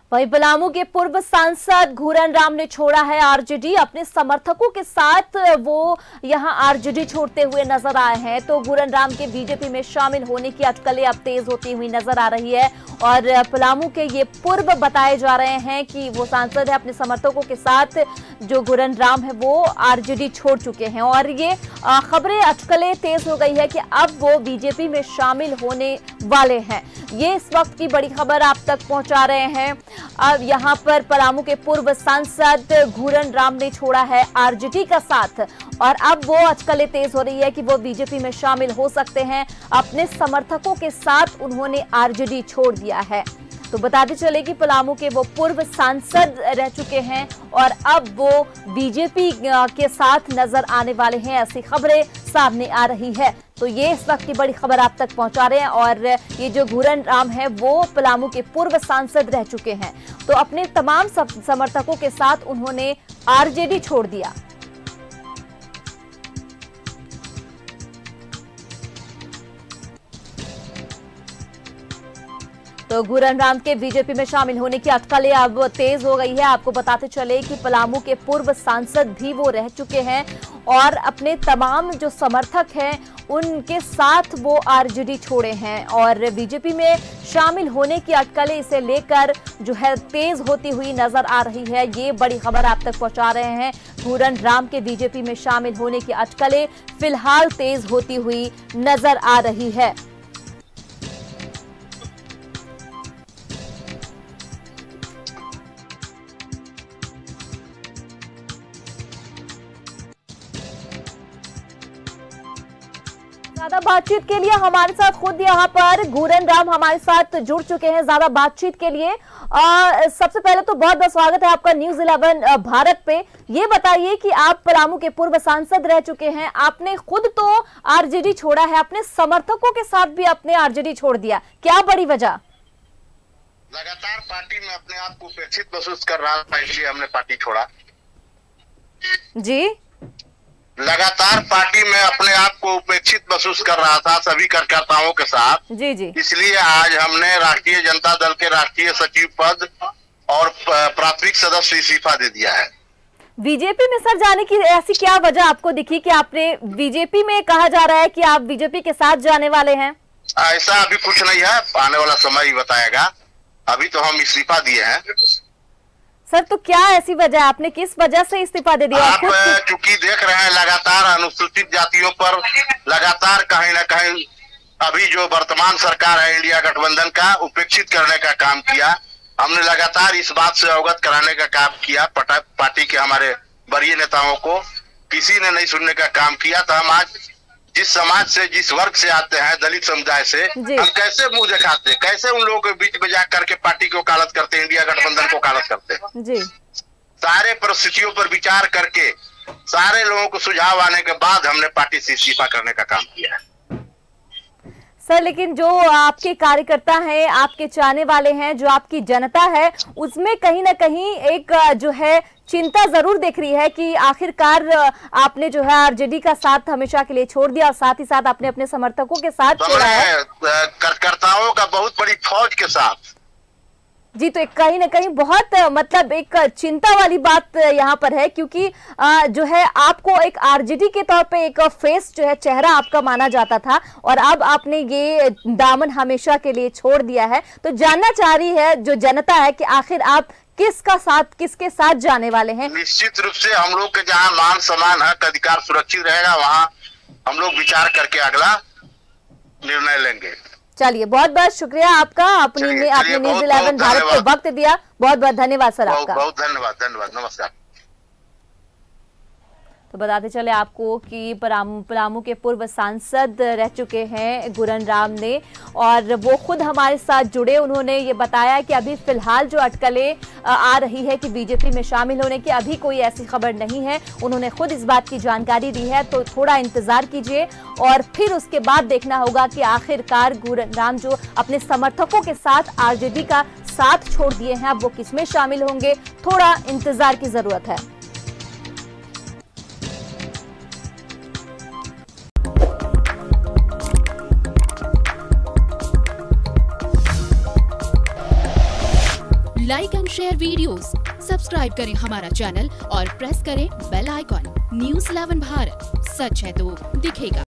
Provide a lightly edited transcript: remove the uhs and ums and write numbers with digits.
वहीं पलामू के पूर्व सांसद घूरन राम ने छोड़ा है आरजेडी। अपने समर्थकों के साथ वो यहां आरजेडी छोड़ते हुए नजर आए हैं। तो घूरन राम के बीजेपी में शामिल होने की अटकलें अब तेज होती हुई नजर आ रही है और पलामू के ये पूर्व बताए जा रहे हैं कि वो सांसद है, अपने समर्थकों के साथ जो घूरन राम है वो आरजेडी छोड़ चुके हैं और ये खबरें अटकलें तेज हो गई है कि अब वो बीजेपी में शामिल होने वाले हैं। ये इस वक्त की बड़ी खबर आप तक पहुंचा रहे हैं। अब यहां पर पलामू के पूर्व सांसद घूरन राम ने छोड़ा है आरजेडी का साथ और अब वो अटकलें तेज हो रही है कि वो बीजेपी में शामिल हो सकते हैं। अपने समर्थकों के साथ उन्होंने आरजेडी छोड़ दिया है। तो बताते चले कि पलामू के वो पूर्व सांसद रह चुके हैं और अब वो बीजेपी के साथ नजर आने वाले हैं, ऐसी खबरें सामने आ रही है। तो ये इस वक्त की बड़ी खबर आप तक पहुंचा रहे हैं और ये जो घूरन राम है वो पलामू के पूर्व सांसद रह चुके हैं। तो अपने तमाम समर्थकों के साथ उन्होंने आरजेडी छोड़ दिया। तो घूरन राम के बीजेपी में शामिल होने की अटकलें अब तेज हो गई है। आपको बताते चले कि पलामू के पूर्व सांसद भी वो रह चुके हैं और अपने तमाम जो समर्थक हैं उनके साथ वो आरजेडी छोड़े हैं और बीजेपी में शामिल होने की अटकलें इसे लेकर जो है तेज होती हुई नजर आ रही है। ये बड़ी खबर आप तक पहुंचा रहे हैं। घूरन राम के बीजेपी में शामिल होने की अटकलें फिलहाल तेज होती हुई नजर आ रही है। ज्यादा बातचीत के लिए हमारे साथ खुद यहाँ पर घूरन राम हमारे साथ जुड़ चुके हैं ज्यादा बातचीत के लिए। सबसे पहले तो बहुत बहुत स्वागत है आपका न्यूज़ 11 भारत पे। ये बताइए कि आप पलामू के पूर्व सांसद रह चुके हैं, आपने खुद तो आरजेडी छोड़ा है, अपने समर्थकों के साथ भी अपने आरजेडी छोड़ दिया, क्या बड़ी वजह? लगातार पार्टी में अपने आप को उपेक्षित महसूस कर रहा था, इसलिए हमने पार्टी छोड़ा। जी, लगातार पार्टी में अपने आप को उपेक्षित महसूस कर रहा था सभी कार्यकर्ताओं के साथ। जी जी, इसलिए आज हमने राष्ट्रीय जनता दल के राष्ट्रीय सचिव पद और प्राथमिक सदस्य इस्तीफा दे दिया है। बीजेपी में सर जाने की ऐसी क्या वजह आपको दिखी कि आपने बीजेपी में, कहा जा रहा है कि आप बीजेपी के साथ जाने वाले हैं? ऐसा अभी कुछ नहीं है, आने वाला समय ही बताएगा। अभी तो हम इस्तीफा दिए हैं। सर तो क्या ऐसी वजह, आपने किस वजह से इस्तीफा दे दिया? आप चूंकि देख रहे हैं लगातार अनुसूचित जातियों पर लगातार कहीं न कहीं अभी जो वर्तमान सरकार है इंडिया गठबंधन का उपेक्षित करने का काम किया। हमने लगातार इस बात से अवगत कराने का काम किया। पार्टी के हमारे वरीय नेताओं को किसी ने नहीं सुनने का काम किया। तो हम आज जिस समाज से, जिस वर्ग से आते हैं, दलित समुदाय से, हम कैसे मुंह दिखाते, कैसे उन लोगों के बीच में जा करके पार्टी को वकालत करते, इंडिया गठबंधन को वकालत करते जी। सारे परिस्थितियों पर विचार करके सारे लोगों को सुझाव आने के बाद हमने पार्टी से इस्तीफा करने का काम किया है। सर लेकिन जो आपके कार्यकर्ता हैं, आपके चाहने वाले हैं, जो आपकी जनता है, उसमें कहीं ना कहीं एक जो है चिंता जरूर दिख रही है कि आखिरकार आपने जो है आरजेडी का साथ हमेशा के लिए छोड़ दिया और साथ ही साथ आपने अपने समर्थकों के साथ छोड़ा है। कार्यकर्ताओं का बहुत बड़ी फौज के साथ जी। तो कहीं ना कहीं बहुत मतलब एक चिंता वाली बात यहाँ पर है क्योंकि जो है आपको एक आरजेडी के तौर पे एक फेस जो है, चेहरा आपका माना जाता था और अब आपने ये दामन हमेशा के लिए छोड़ दिया है। तो जानना चाह रही है जो जनता है कि आखिर आप किसके साथ जाने वाले हैं? निश्चित रूप से हम लोग के जहाँ मान सम्मान हक अधिकार सुरक्षित रहेगा वहाँ हम लोग विचार करके अगला निर्णय लेंगे। चलिए बहुत बहुत शुक्रिया आपका, आपने न्यूज़ 11 भारत को वक्त दिया। बहुत बहुत धन्यवाद सर आपका। बहुत धन्यवाद, नमस्कार। तो बताते चले आपको कि पलामू के पूर्व सांसद रह चुके हैं घूरन राम ने और वो खुद हमारे साथ जुड़े। उन्होंने ये बताया कि अभी फिलहाल जो अटकलें आ रही है कि बीजेपी में शामिल होने की, अभी कोई ऐसी खबर नहीं है। उन्होंने खुद इस बात की जानकारी दी है। तो थोड़ा इंतजार कीजिए और फिर उसके बाद देखना होगा कि आखिरकार घूरन राम जो अपने समर्थकों के साथ आरजेडी का साथ छोड़ दिए हैं, अब वो किसमें शामिल होंगे, थोड़ा इंतजार की जरूरत है। Like and share videos, subscribe करें हमारा चैनल और प्रेस करें बेल आइकॉन। News 11 भारत, सच है तो दिखेगा।